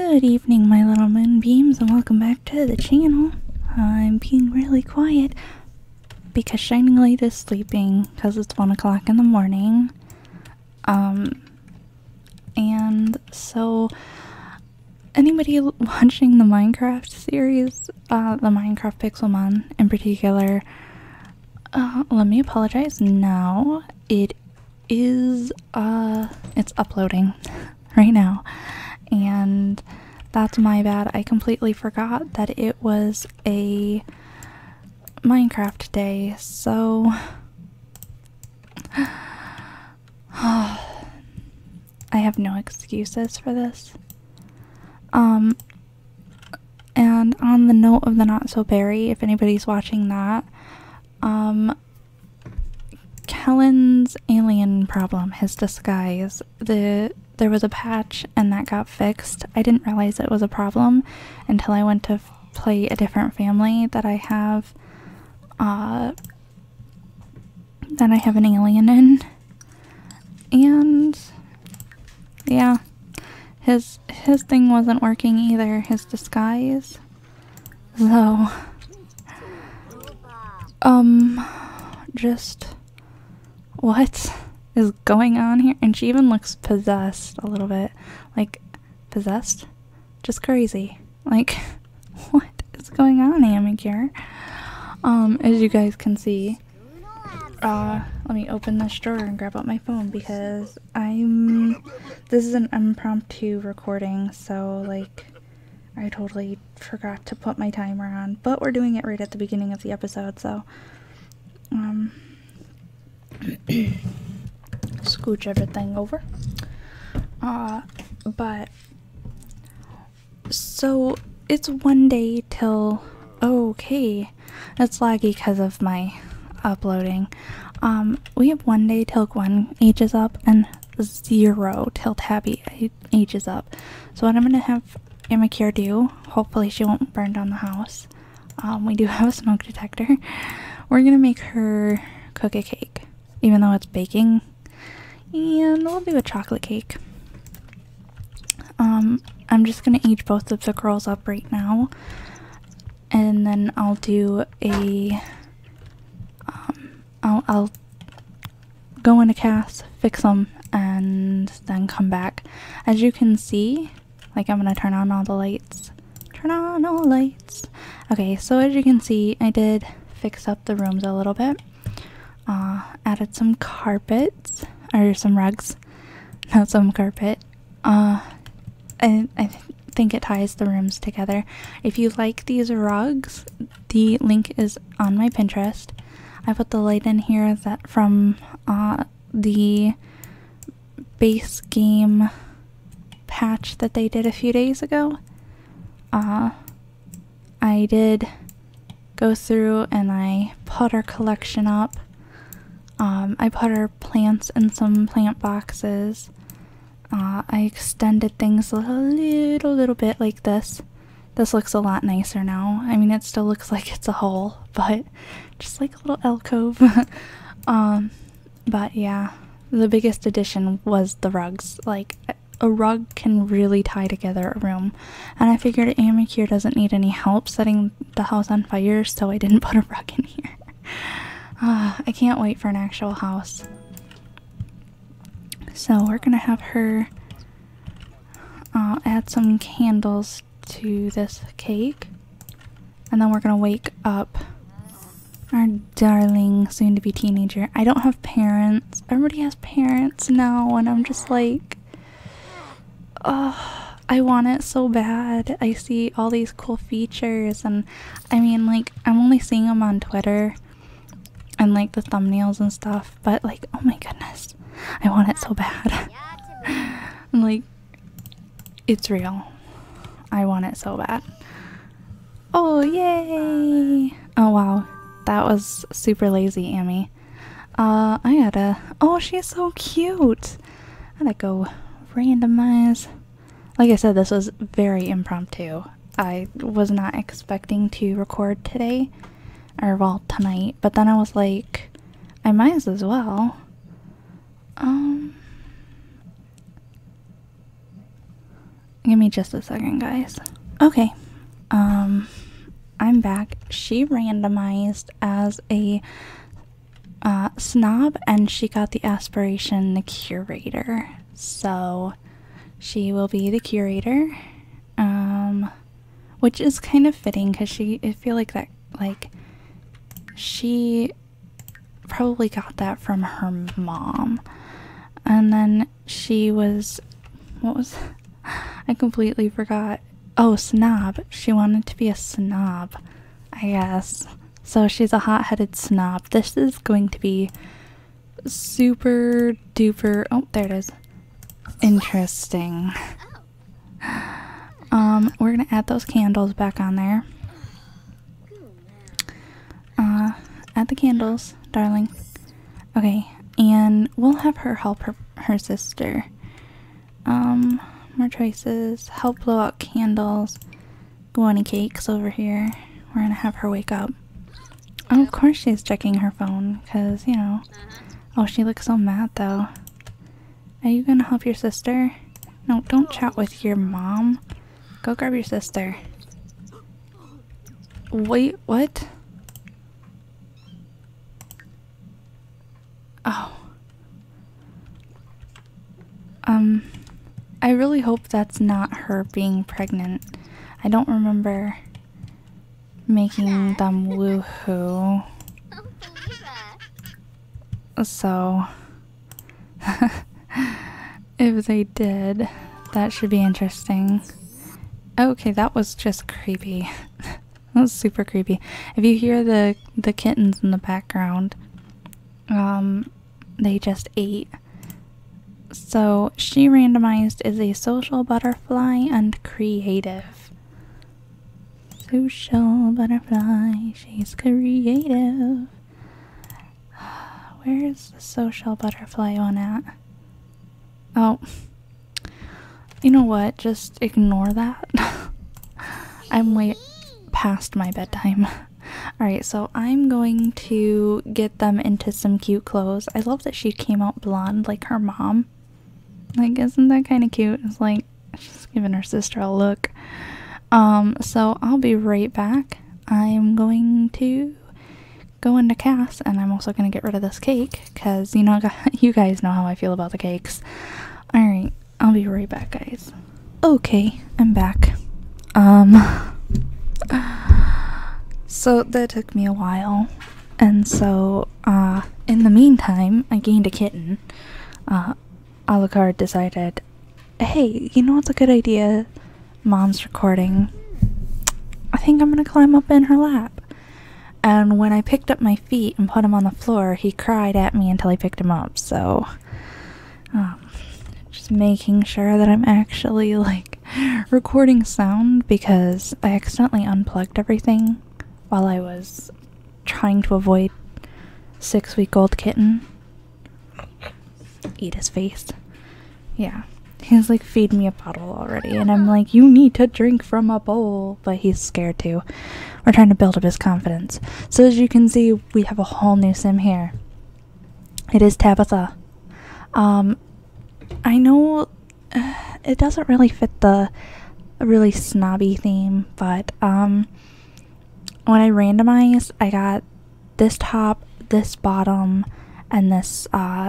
Good evening, my little moonbeams, and welcome back to the channel. I'm being really quiet because Shining Light is sleeping because it's 1 o'clock in the morning. And so anybody watching the Minecraft series, the Minecraft Pixelmon in particular, let me apologize now. It is, it's uploading right now. And that's my bad. I completely forgot that it was a Minecraft day, so I have no excuses for this. And on the note of the Not So Berry, if anybody's watching that, Kellen's alien problem, his disguise, there was a patch and that got fixed. I didn't realize it was a problem until I went to play a different family that I have an alien in. And yeah, his thing wasn't working either, his disguise. So just what is going on here? And she even looks possessed a little bit. Like, possessed? Just crazy. Like, what is going on, Amicure? As you guys can see, let me open this drawer and grab out my phone because this is an impromptu recording, so, like, I totally forgot to put my timer on, but we're doing it right at the beginning of the episode, so, scooch everything over. But so it's one day till, okay, it's laggy because of my uploading. We have 1 day till Gwen ages up and 0 till Tabby ages up. So what I'm gonna have Amicure do, hopefully she won't burn down the house. We do have a smoke detector. We're gonna make her cook a cake, even though it's baking. And we'll do a chocolate cake. I'm just gonna age both of the girls up right now, and then I'll do a I'll go in a cast, fix them, and then come back. As you can see, like, I'm gonna turn on all the lights. Turn on all lights. Okay, so as you can see, I did fix up the rooms a little bit. Added some carpets, or some rugs, not some carpet. I think it ties the rooms together. If you like these rugs, the link is on my Pinterest. I put the light in here that from the base game patch that they did a few days ago. I did go through and I put our collection up. I put our plants in some plant boxes. I extended things a little bit like this. This looks a lot nicer now. I mean, it still looks like it's a hole, but just like a little alcove. But yeah, the biggest addition was the rugs. Like, a rug can really tie together a room. And I figured Amicure doesn't need any help setting the house on fire, so I didn't put a rug in here. I can't wait for an actual house. So we're gonna have her add some candles to this cake, and then we're gonna wake up our darling soon-to-be teenager. I don't have parents. Everybody has parents now, and I'm just like, oh, I want it so bad. I see all these cool features, and I mean, like, I'm only seeing them on Twitter and like the thumbnails and stuff, but like, oh my goodness, I want it so bad. Like, it's real. I want it so bad. Oh, yay! Oh wow, that was super lazy, Amy. Oh, she's so cute. I gotta go randomize. Like I said, this was very impromptu. I was not expecting to record today, or well, tonight, but then I was like, I might as well. Give me just a second, guys. Okay. I'm back. She randomized as a snob, and she got the aspiration the curator. So she will be the curator. Which is kind of fitting because I feel like that, like, she probably got that from her mom. And then she was, what was, I completely forgot. Oh, snob. She wanted to be a snob, I guess. So she's a hot-headed snob. This is going to be super duper, oh, there it is, interesting. We're gonna add those candles back on there. Add the candles, darling. Okay, and we'll have her help her sister. More choices. Help blow out candles. Go on cakes over here. We're gonna have her wake up. Oh, of course she's checking her phone, because, you know. Oh, she looks so mad, though. Are you gonna help your sister? No, don't chat with your mom. Go grab your sister. Wait, what? Oh. I really hope that's not her being pregnant. I don't remember making them woohoo. So, if they did, that should be interesting. Okay, that was just creepy. That was super creepy. If you hear the kittens in the background, they just ate. So she randomized is a social butterfly and creative. Social butterfly, she's creative. Where's the social butterfly one at? Oh. You know what? Just ignore that. I'm way past my bedtime. Alright, so I'm going to get them into some cute clothes. I love that she came out blonde like her mom. Like, isn't that kind of cute? It's like, she's giving her sister a look. So I'll be right back. I'm going to go into Cass, and I'm also going to get rid of this cake, because, you know, you guys know how I feel about the cakes. Alright, I'll be right back, guys. Okay, I'm back. So that took me a while, and so, in the meantime, I gained a kitten. Alucard decided, hey, you know what's a good idea? Mom's recording. I think I'm gonna climb up in her lap. And when I picked up my feet and put him on the floor, he cried at me until I picked him up, so, just making sure that I'm actually, like, recording sound, because I accidentally unplugged everything while I was trying to avoid 6-week-old kitten. Eat his face. Yeah. He's like, feed me a bottle already, and I'm like, you need to drink from a bowl, but he's scared too. We're trying to build up his confidence. So as you can see, we have a whole new sim here. It is Tabitha. I know it doesn't really fit the really snobby theme, but when I randomized, I got this top, this bottom, and this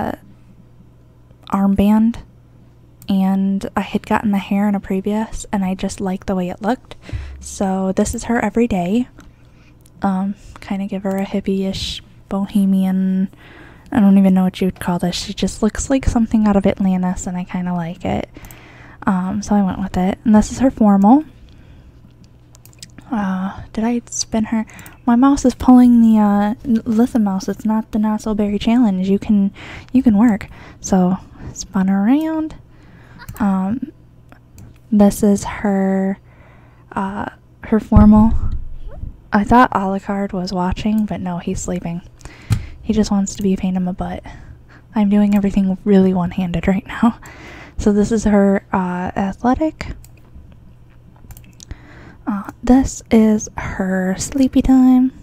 armband, and I had gotten the hair in a previous, and I just liked the way it looked. So this is her every day. Kind of give her a hippie-ish bohemian, I don't even know what you'd call this. She just looks like something out of Atlantis, and I kind of like it. So I went with it. And this is her formal. Did I spin her? My mouse is pulling the, listen mouse, it's not the Not So Berry challenge. You can work. So, spun her around. This is her, her formal. I thought Alucard was watching, but no, he's sleeping. He just wants to be a pain in the butt. I'm doing everything really one-handed right now. So this is her, athletic. This is her sleepy time.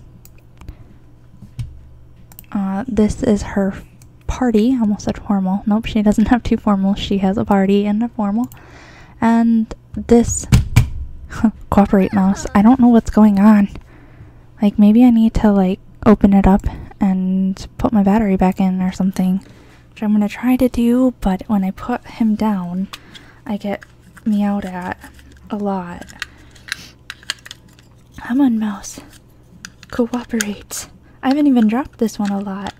This is her party. Almost said formal. Nope, she doesn't have two formals. She has a party and a formal. And this cooperate mouse. I don't know what's going on. Like, maybe I need to, like, open it up and put my battery back in or something, which I'm gonna try to do, but when I put him down, I get meowed at a lot. Come on, mouse. Cooperate. I haven't even dropped this one a lot.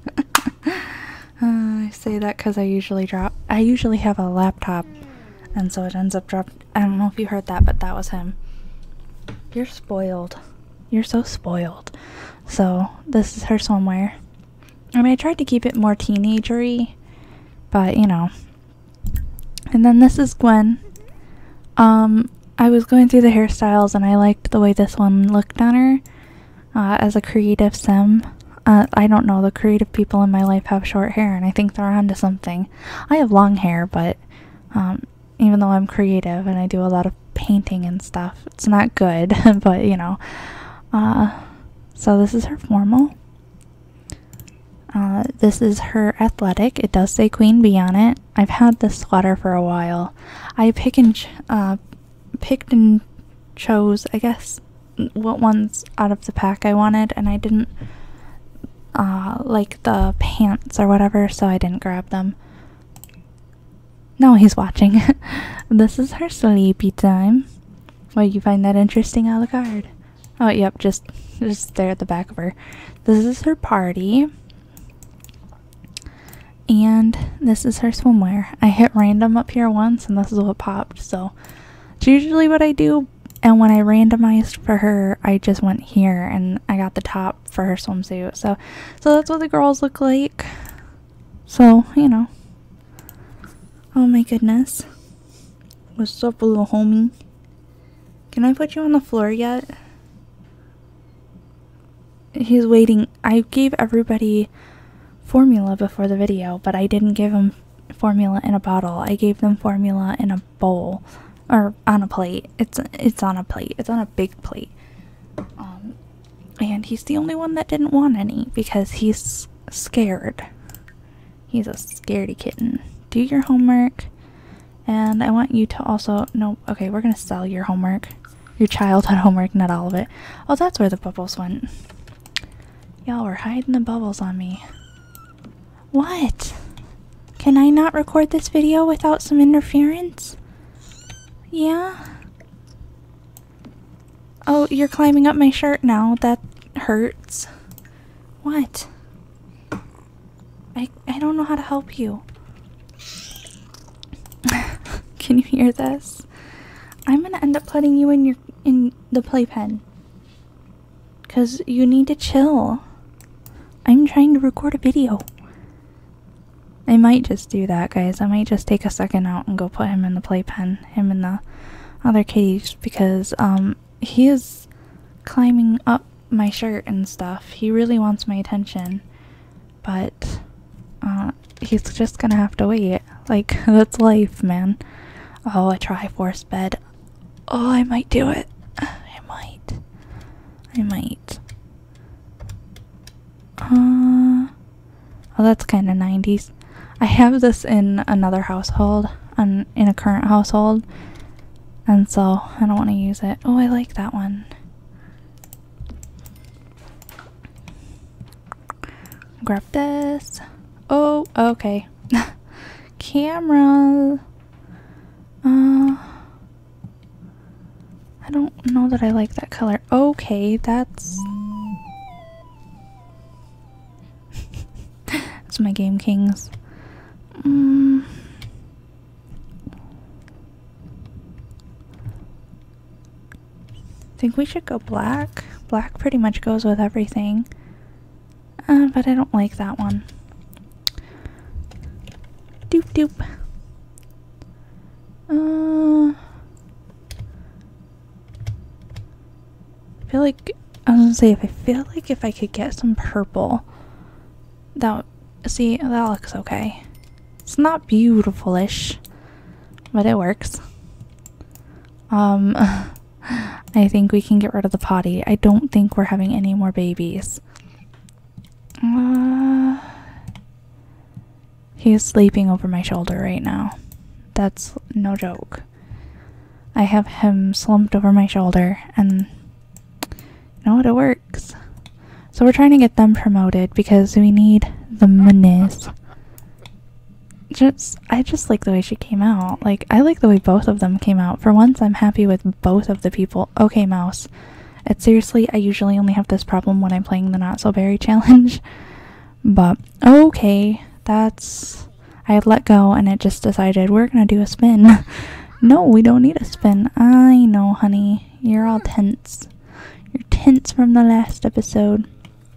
I say that because I usually have a laptop, and so it ends up dropped. I don't know if you heard that, but that was him. You're spoiled. You're so spoiled. So this is her swimwear. I mean, I tried to keep it more teenagery, but you know. And then this is Gwen. I was going through the hairstyles and I liked the way this one looked on her as a creative sim. I don't know, the creative people in my life have short hair and I think they're onto something. I have long hair, but even though I'm creative and I do a lot of painting and stuff, it's not good, but you know. So this is her formal. This is her athletic. It does say Queen Bee on it. I've had this sweater for a while. I picked and chose, I guess, what ones out of the pack I wanted, and I didn't like the pants or whatever, so I didn't grab them. No, he's watching. This is her sleepy time. Why, you find that interesting, Alucard? Oh, yep, just there at the back of her. This is her party. And this is her swimwear. I hit random up here once and this is what popped, so it's usually what I do. And when I randomized for her, I just went here and I got the top for her swimsuit. So that's what the girls look like. So, you know. Oh my goodness. What's up, little homie? Can I put you on the floor yet? He's waiting. I gave everybody formula before the video, but I didn't give them formula in a bottle. I gave them formula in a bowl or on a plate. It's on a plate. It's on a big plate. And he's the only one that didn't want any because he's scared. He's a scaredy kitten. Do your homework. And I want you to also no, okay, we're gonna sell your homework. Your childhood homework, not all of it. Oh, that's where the bubbles went. Y'all were hiding the bubbles on me. What? Can I not record this video without some interference? Yeah? Oh, you're climbing up my shirt now. That hurts. What? I don't know how to help you. Can you hear this? I'm gonna end up putting you in the playpen. 'Cause you need to chill. I'm trying to record a video. I might just do that, guys. I might just take a second out and go put him in the playpen. Him in the other cage, because he is climbing up my shirt and stuff. He really wants my attention, but he's just gonna have to wait. Like, that's life, man. Oh, a Triforce bed. Oh, I might do it. I might. Oh, that's kind of 90s. I have this in another household, in a current household, and so I don't want to use it. Oh, I like that one. Grab this. Oh, okay. Camera. I don't know that I like that color. Okay, that's... That's my Game Kings. Think we should go black. Black pretty much goes with everything. But I don't like that one. Doop doop. I feel like I was gonna say if I could get some purple, see, that looks okay. It's not beautiful-ish, but it works. I think we can get rid of the potty. I don't think we're having any more babies. He's sleeping over my shoulder right now. That's no joke. I have him slumped over my shoulder, and you know what, it works. So we're trying to get them promoted because we need the monies. I just like the way she came out. Like, I like the way both of them came out. For once, I'm happy with both of the people. Okay, mouse. It's seriously, I usually only have this problem when I'm playing the Not So Berry challenge. But, okay, that's... I had let go and it just decided we're gonna do a spin. No, we don't need a spin. I know, honey. You're all tense. You're tense from the last episode.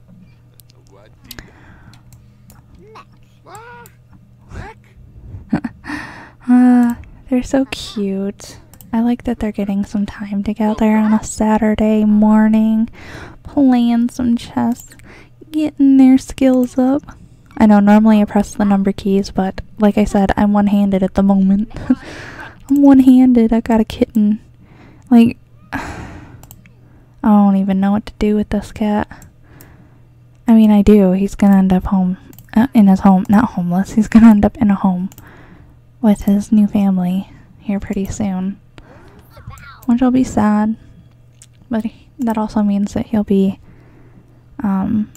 They're so cute. I like that they're getting some time together on a Saturday morning, playing some chess, getting their skills up. I know normally I press the number keys, but like I said, I'm one-handed at the moment. I'm one-handed. I got a kitten. Like, I don't even know what to do with this cat. I mean, I do. He's gonna end up in his home. Not homeless. He's gonna end up in a home with his new family here pretty soon, which will be sad, but that also means that he'll be and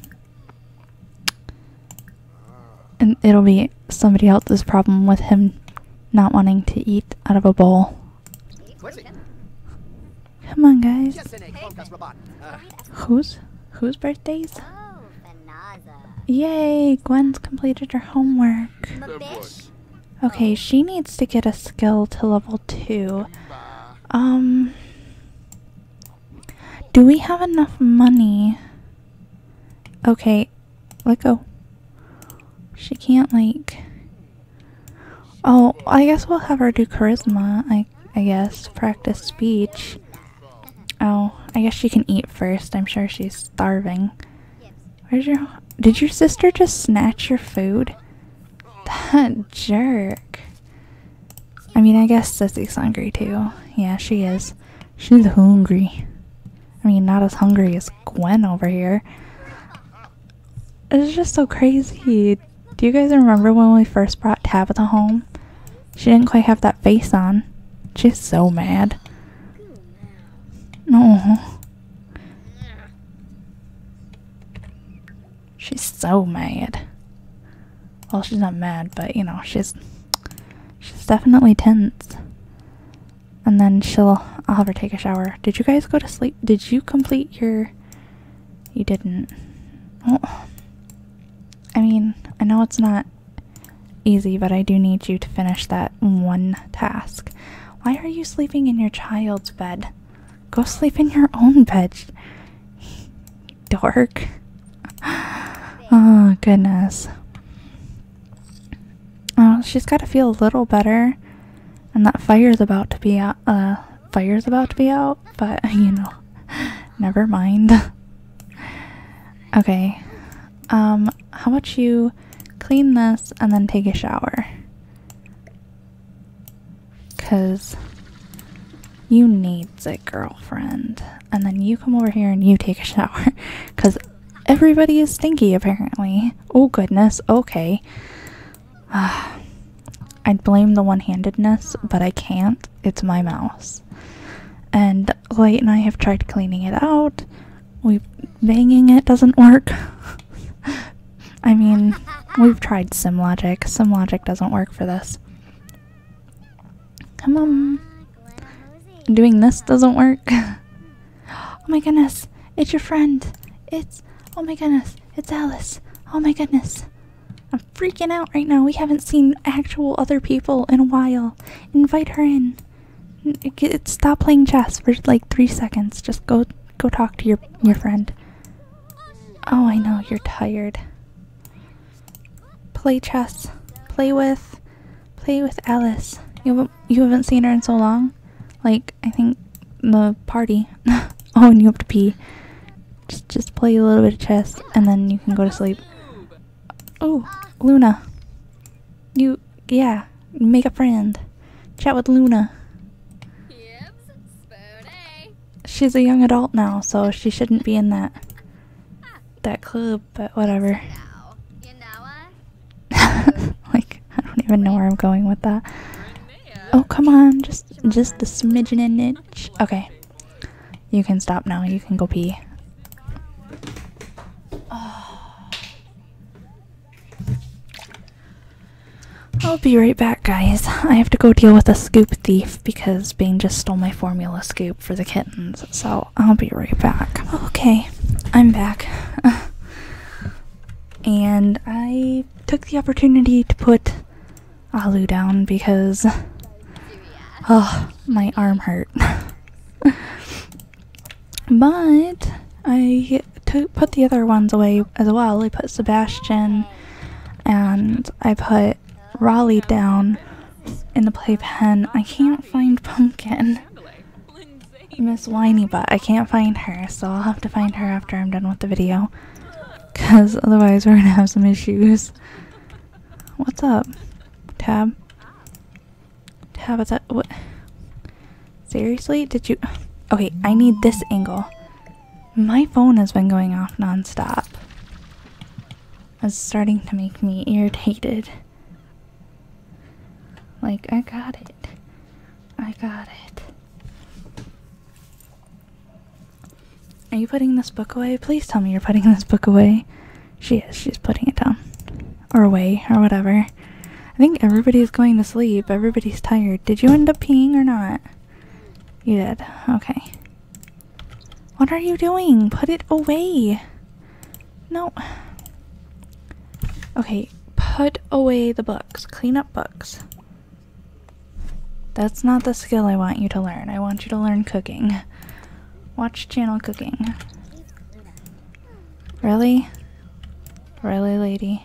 it'll be somebody else's problem with him not wanting to eat out of a bowl. Come on, guys. Whose birthdays? Yay, Gwen's completed her homework. Okay, she needs to get a skill to level 2. Do we have enough money? Okay, let go. She can't, like... Oh, I guess we'll have her do charisma, I guess. Practice speech. Oh, I guess she can eat first. I'm sure she's starving. Where's your... Did your sister just snatch your food? That jerk. I mean, I guess Sissy's hungry too. Yeah, she is. She's hungry. I mean, not as hungry as Gwen over here. It's just so crazy. Do you guys remember when we first brought Tabitha home? She didn't quite have that face on. She's so mad. No. She's so mad. Well, she's not mad, but you know, she's definitely tense. And then I'll have her take a shower. Did you guys go to sleep? Did you complete your... You didn't. Oh. I mean, I know it's not easy, but I do need you to finish that one task. Why are you sleeping in your child's bed? Go sleep in your own bed. Dork. Oh, goodness. Oh, she's got to feel a little better. And that fire's about to be out. But, you know, never mind. Okay. How about you clean this and then take a shower? 'Cause you needs it, girlfriend. And then you come over here and you take a shower. 'Cause everybody is stinky, apparently. Oh, goodness. Okay. I'd blame the one-handedness, but I can't. It's my mouse. And Light and I have tried cleaning it out. Banging it doesn't work. I mean, we've tried SimLogic. SimLogic doesn't work for this. Come on. Doing this doesn't work. Oh my goodness. It's your friend. Oh my goodness. It's Alice. Oh my goodness. I'm freaking out right now. We haven't seen actual other people in a while. Invite her in. Stop playing chess for like 3 seconds. Just go talk to your friend. Oh, I know, you're tired. Play chess. Play with Alice. You haven't seen her in so long. Like, I think the party. Oh, and you have to pee. Just play a little bit of chess and then you can go to sleep. Oh, Luna. Yeah, make a friend. Chat with Luna. She's a young adult now, so she shouldn't be in that club, but whatever. Like, I don't even know where I'm going with that. Oh, come on. Just a smidgen and itch. Okay. You can stop now. You can go pee. I'll be right back, guys. I have to go deal with a scoop thief because Bane just stole my formula scoop for the kittens. So I'll be right back. Okay, I'm back. And I took the opportunity to put Alu down because my arm hurt. But I put the other ones away as well. I put Sebastian and I put Raleigh down in the playpen. I can't find Pumpkin. Miss Whiny Butt. I can't find her, so I'll have to find her after I'm done with the video. Because otherwise we're gonna have some issues. What's up? Tab? Tabitha, what? Seriously? Did you? Okay, I need this angle. My phone has been going off non-stop. It's starting to make me irritated. Like, I got it. I got it. Are you putting this book away? Please tell me you're putting this book away. She is. She's putting it down. Or away, or whatever. I think everybody's going to sleep. Everybody's tired. Did you end up peeing or not? You did. Okay. What are you doing? Put it away. No. Okay. Put away the books. Clean up books. That's not the skill I want you to learn. I want you to learn cooking. Watch channel cooking. Really? Really, lady?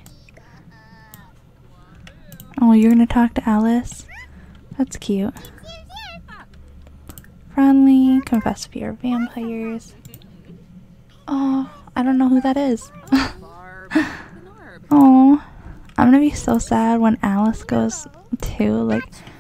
Oh, you're gonna talk to Alice? That's cute. Friendly, confess fear of vampires. Oh, I don't know who that is. Oh, I'm gonna be so sad when Alice goes too. Like,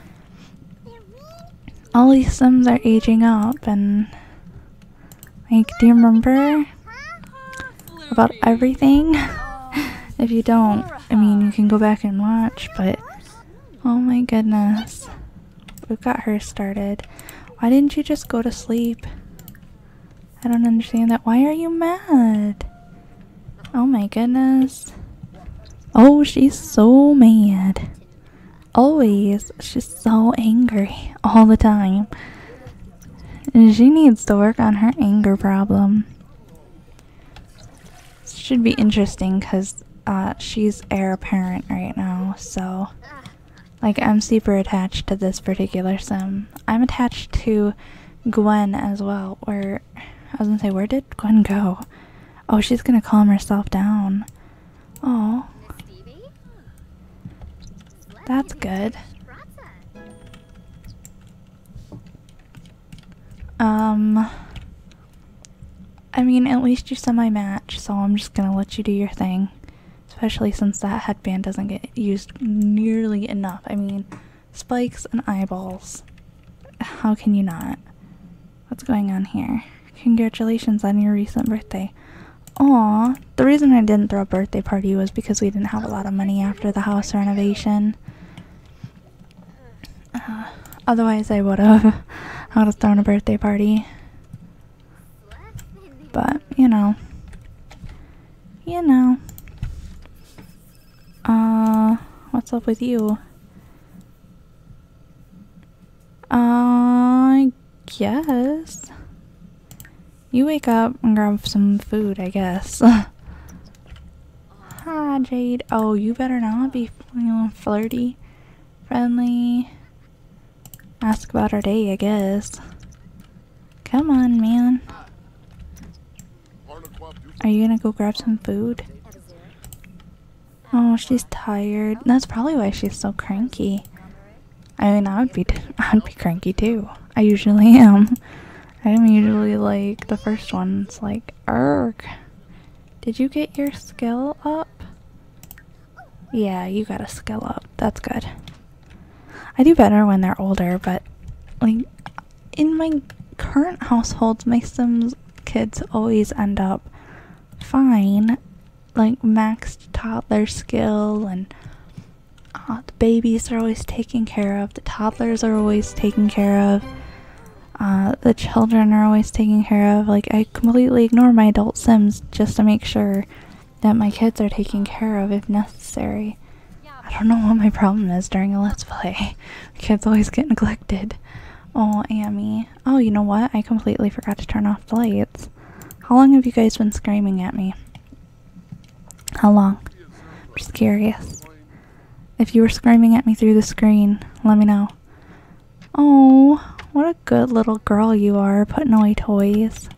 all these Sims are aging up, and like, do you remember about everything? If you don't, I mean, you can go back and watch, but oh my goodness. We've got her started. Why didn't you just go to sleep? I don't understand that. Why are you mad? Oh my goodness. Oh, she's so mad. Always. She's so angry all the time. And she needs to work on her anger problem. This should be interesting because she's heir apparent right now, so like, I'm super attached to this particular sim. I'm attached to Gwen as well. Or I was gonna say, where did Gwen go? Oh, she's gonna calm herself down. Oh, that's good. I mean, at least you semi-match, so I'm just gonna let you do your thing. Especially since that headband doesn't get used nearly enough. I mean, spikes and eyeballs. How can you not? What's going on here? Congratulations on your recent birthday. Aw, the reason I didn't throw a birthday party was because we didn't have a lot of money after the house renovation. Otherwise I would have thrown a birthday party. But, you know. What's up with you? I guess. You wake up and grab some food, I guess. Hi, Jade. Oh, you better not be feeling flirty. Friendly. Ask about our day, I guess. Come on, man. Are you gonna go grab some food? Oh, she's tired. That's probably why she's so cranky. I mean, I'd be cranky too. I usually am. I'm usually like the first one. It's like, erg. Did you get your skill up? Yeah, you got a skill up. That's good. I do better when they're older, but like in my current households, my Sims kids always end up fine. Like maxed toddler skill and The babies are always taken care of. The toddlers are always taken care of. The children are always taken care of. Like, I completely ignore my adult Sims just to make sure that my kids are taken care of if necessary. I don't know what my problem is during a Let's Play. The kids always get neglected. Oh, Amy. Oh, you know what? I completely forgot to turn off the lights. How long have you guys been screaming at me? How long? I'm just curious. If you were screaming at me through the screen, let me know. Oh, what a good little girl you are, putting away toys.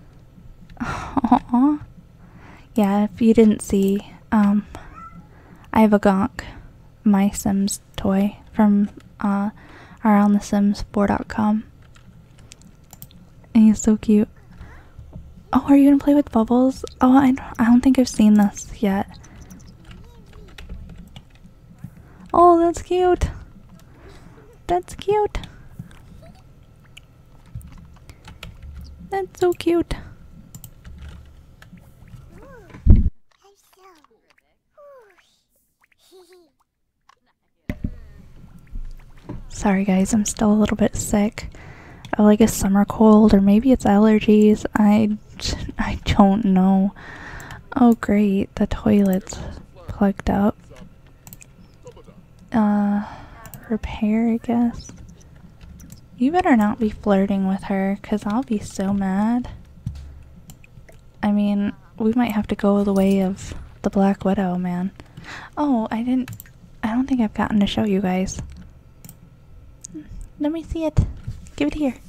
Aww. Yeah, if you didn't see, I have a Gonk, my Sims toy from aroundthesims4.com. And he's so cute. Oh, are you gonna play with Bubbles? Oh, I don't think I've seen this yet. Oh, that's cute. That's cute. That's so cute. Sorry guys, I'm still a little bit sick. I like a summer cold, or maybe it's allergies. I don't know. Oh great, the toilet's plugged up. Repair, I guess. You better not be flirting with her, cause I'll be so mad. I mean, we might have to go the way of the Black Widow, man. Oh, I don't think I've gotten to show you guys. Let me see it. Give it here.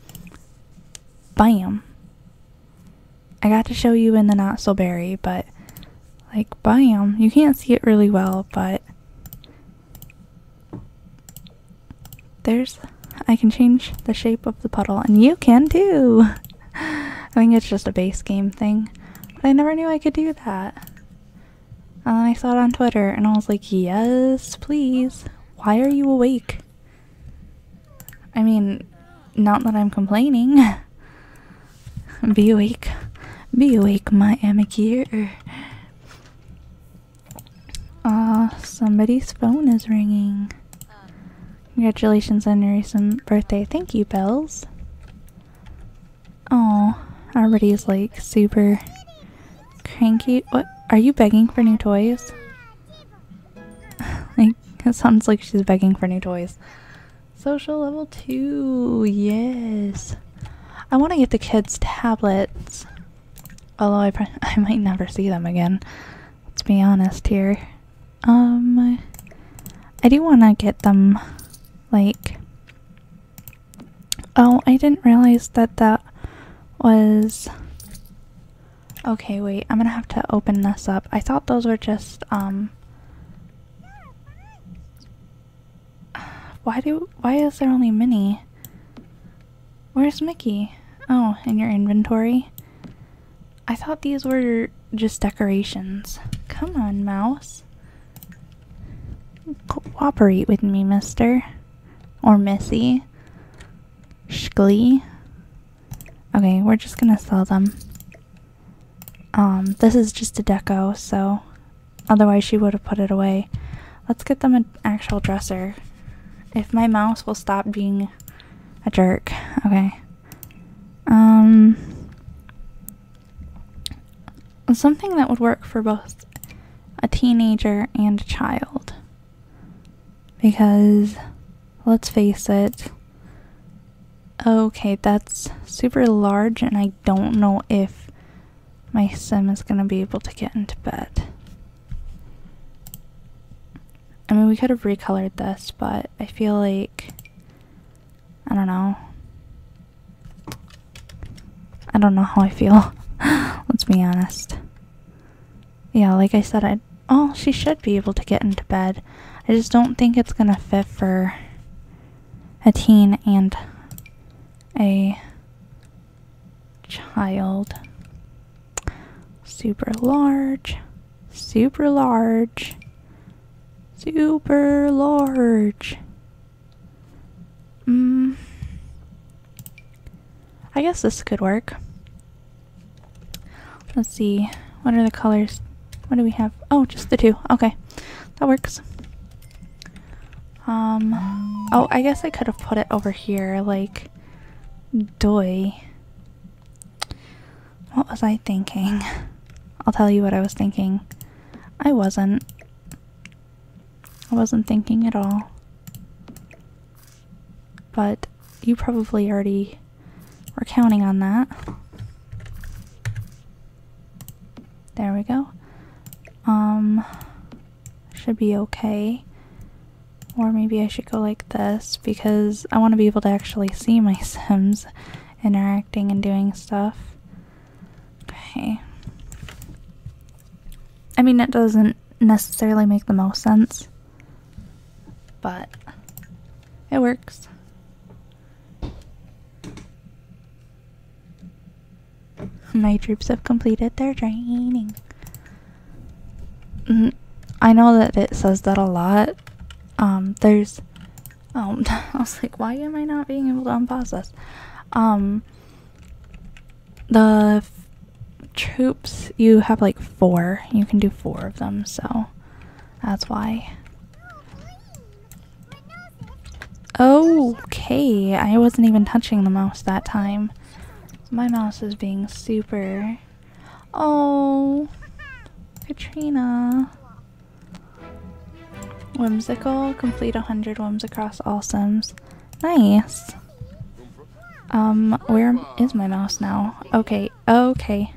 Bam. I got to show you in the not so berry, but like bam. You can't see it really well, but I can change the shape of the puddle, and you can too. I think it's just a base game thing, but I never knew I could do that. And then I saw it on Twitter, and I was like, yes, please. Why are you awake? I mean, not that I'm complaining. Be awake. Be awake, my amateur. Somebody's phone is ringing. Congratulations on your recent birthday. Thank you, Bells. Oh, everybody's like super cranky. What? Are you begging for new toys? Like, it sounds like she's begging for new toys. Social level 2, yes. I want to get the kids tablets. Although I might never see them again. Let's be honest here. I do want to get them, like... Oh, I didn't realize that that was... Okay, wait, I'm gonna have to open this up. I thought those were just, why is there only Minnie? Where's Mickey? Oh, in your inventory? I thought these were just decorations. Come on, mouse. Cooperate with me, mister. Or missy. Shglee. Okay, we're just gonna sell them. This is just a deco, so otherwise she would have put it away. Let's get them an actual dresser. If my mouse will stop being a jerk. Okay. Something that would work for both a teenager and a child. Because, let's face it. Okay, that's super large, and I don't know if my sim is gonna be able to get into bed. I mean, we could have recolored this, but I feel like, I don't know. I don't know how I feel. Let's be honest. Yeah, like I said, oh, she should be able to get into bed. I just don't think it's gonna fit for a teen and a child. Super large. Super large. Super large. I guess this could work. Let's see. What are the colors? What do we have? Oh, just the two. Okay. That works. Oh, I guess I could have put it over here, like, doy. What was I thinking? I'll tell you what I was thinking. I wasn't thinking at all. But you probably already were counting on that. There we go. Should be okay. Or maybe I should go like this because I want to be able to actually see my Sims interacting and doing stuff. Okay. I mean, it doesn't necessarily make the most sense, but it works. My troops have completed their training. I know that it says that a lot. There's... Oh, I was like, why am I not being able to unpause this? The troops, you have like 4. You can do 4 of them, so that's why. Okay, I wasn't even touching the mouse that time. My mouse is being super... Oh, Katrina. Whimsical. Complete 100 whims across all Sims. Nice. Where is my mouse now? Okay, okay.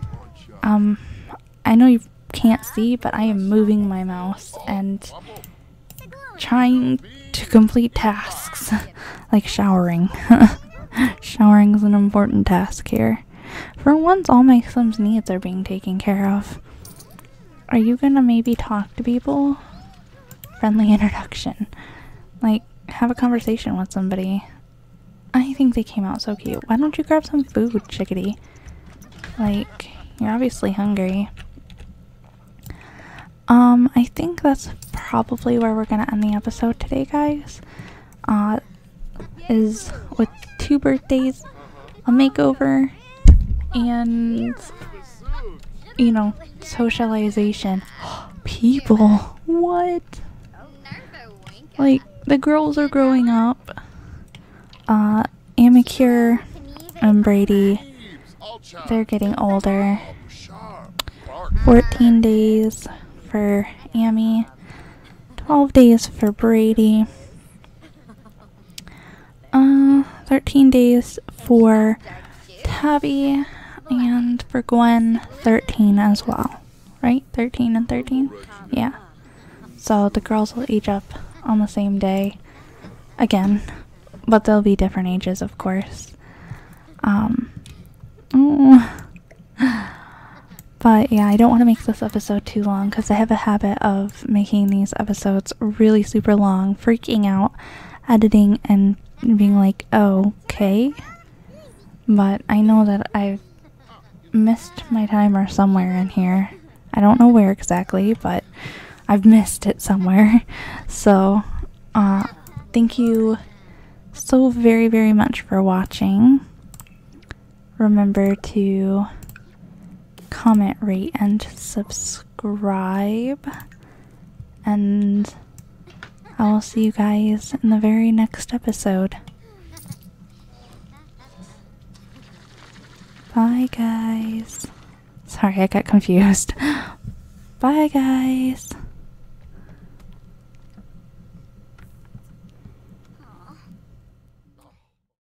I know you can't see, but I am moving my mouse and trying to complete tasks. Like showering. Showering is an important task here. For once, all my Sims' needs are being taken care of. Are you gonna maybe talk to people? Friendly introduction. Like, have a conversation with somebody. I think they came out so cute. Why don't you grab some food, chickadee? Like, you're obviously hungry. I think that's probably where we're gonna end the episode today, guys. Is with 2 birthdays, a makeover, and, you know, socialization. People, what? Like, the girls are growing up. Amicure and Brady, they're getting older. 14 days for Amy, 12 days for Brady, 13 days for Tabby, and for Gwen, 13 as well. Right? 13 and 13? Yeah. So the girls will age up on the same day again, but they'll be different ages, of course. But yeah, I don't want to make this episode too long because I have a habit of making these episodes really super long, freaking out, editing, and being like, oh, okay. But I know that I've missed my timer somewhere in here. I don't know where exactly, but I've missed it somewhere. So, thank you so very, very much for watching. Remember to comment, rate, and subscribe. And I will see you guys in the very next episode. Bye, guys. Sorry, I got confused. Bye, guys.